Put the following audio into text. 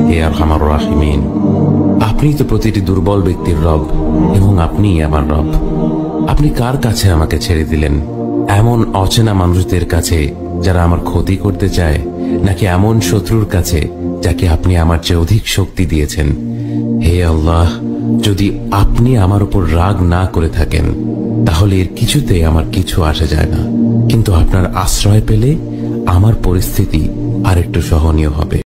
হে আরহামার রাহিমিন, আপনি তো প্রতিটি দুর্বল ব্যক্তির রব এবং আপনিই আমার রব। আপনি কার কাছে আমাকে ছেড়ে দিলেন? এমন অচেনা মানুষদের কাছে যারা আমার ক্ষতি করতে চায়, নাকি এমন শত্রুর কাছে যাকে আপনি আমার চেয়ে অধিক শক্তি দিয়েছেন? হে আল্লাহ, যদি আপনি আমার উপর রাগ না করে থাকেন তাহলে এর কিছুতে আমার কিছু আসে যায় না, কিন্তু আপনার আশ্রয় পেলে আমার পরিস্থিতি আরেকটু সহনীয় হবে।